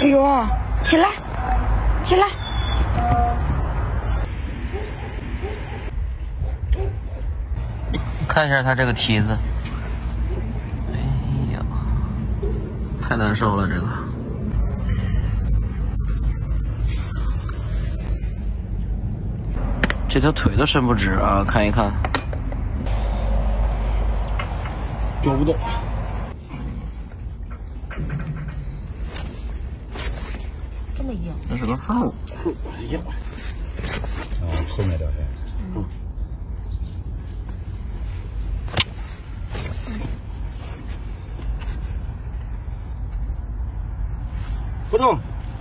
哎呦，起来，起来！ 看一下它这个蹄子，哎呀，太难受了这个。这条腿都伸不直啊！看一看， 揪不动。 这么硬？ 那是个缝。 硬。啊，后面这是。嗯。不动。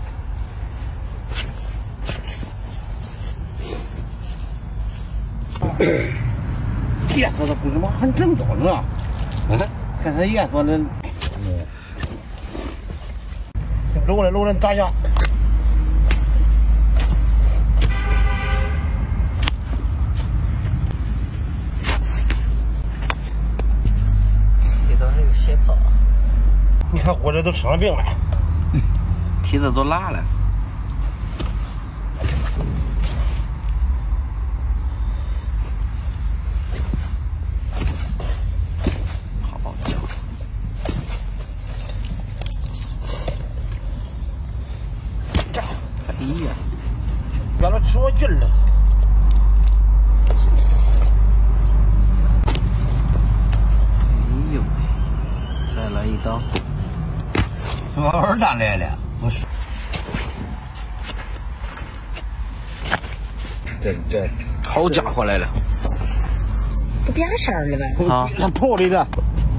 颜色它不是嘛，很正宗是吧？看它颜色那，搂人打架。 里头还有血泡， 你看我这都生了病了， 蹄子都拉了。哎呀， 让他吃我劲了。 哎呦，再来一刀。 我儿子来了，我说。这好家伙来了， 都变色了呗。 啊， 他泡的这，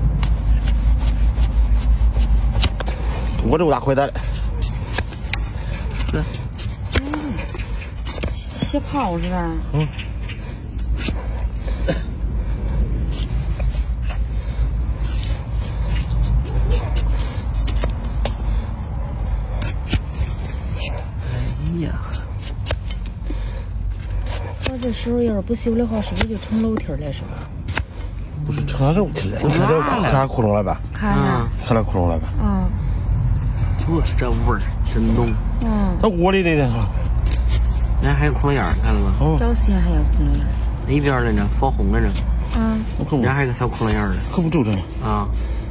我这么大块的。 是。 血泡是吧？嗯。 哎呀， 我这时候要是不修的话，是不是就成楼梯了？是吧？ 不是成肉体了，你看这看窟窿了吧？ 看了， 看到窟窿了吧？ 嗯。 这味儿真浓。 嗯。 这窝里的呢？ 人家还有窟窿眼儿，看了吗？ 早先还有窟窿眼儿。 那边儿的呢？发红了呢。 嗯。 人家还有个小窟窿眼儿呢。 可不就这啊。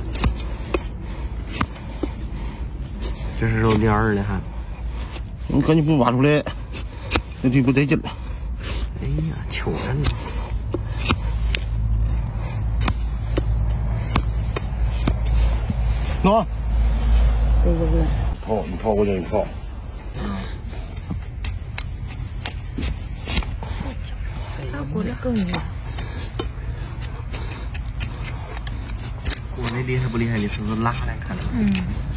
这是肉垫儿的还。 你赶紧不挖出来，那就不得劲了。 哎呀，糗人呢！ 喏。 对不对？ 泡，你泡我就你泡。 它过得更硬。 过得厉害不厉害？你是不是拉来看了？ 嗯。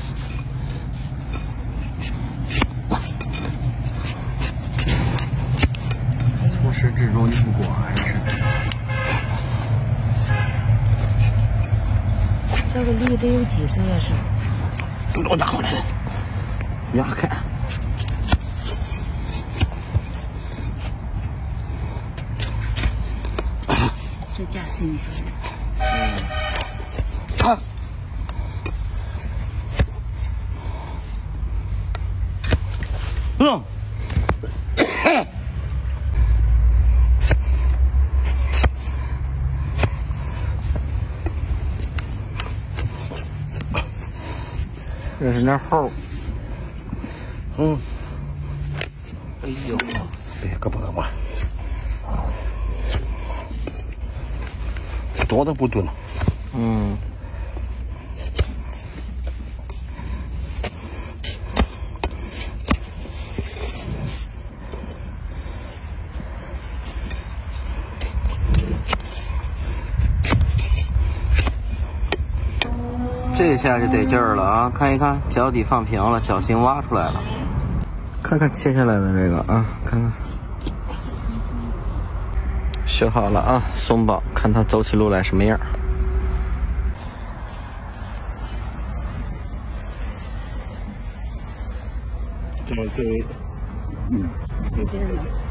从始至终你不过还是？ 这个离得有几岁呀？是？ 老家伙来了，压开。 这架心上。 啊！嗯。 这是那猴。 嗯。 哎呦！ 别胳膊嘛，多都不蹲。 嗯。这下就得劲儿了啊！看一看，脚底放平了，脚心挖出来了。看看切下来的这个啊，看看，修好了啊，松绑，看它走起路来什么样。 这，这边， 这边。